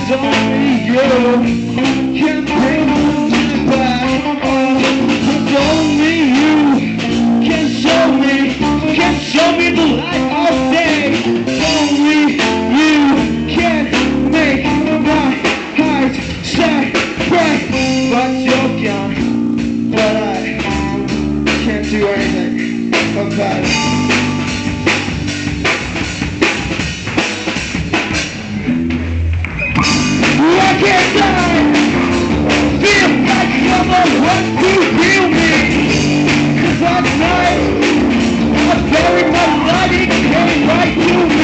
'cause only you can bring me back. 'Cause only you can show me the light of day. Only you can make my heart shine bright. But you're gone, but I can't do anything about it. I can't die. Feel like someone to heal me. 'Cause last night I buried my light, it came right to me.